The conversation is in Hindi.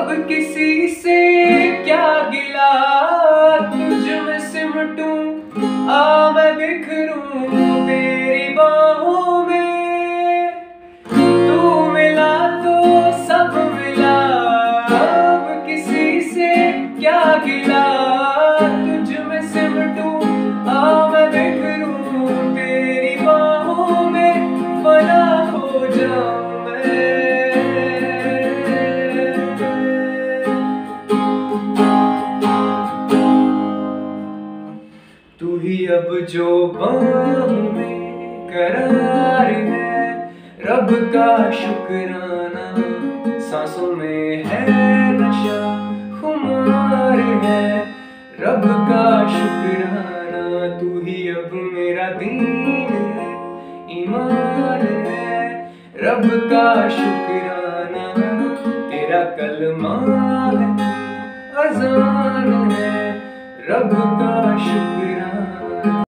किसी से क्या गिला, तुझ में सिमटूं आ मैं बिखरूं तेरी बाहों में। तू मिला तो सब मिला, अब किसी से क्या गिला, तुझ में सिमटूं आ मैं बिखरूं तेरी बाहों में, फना हो जाऊं तू ही अब जो बाहों में करार है, रब का शुक्राना सांसों में है नशा खुमार है, रब का शुक्राना। तू ही अब मेरा दीन है, ईमान है, रब का शुक्राना। तेरा कलमा है, अज़ान है, रब का शुक्राना।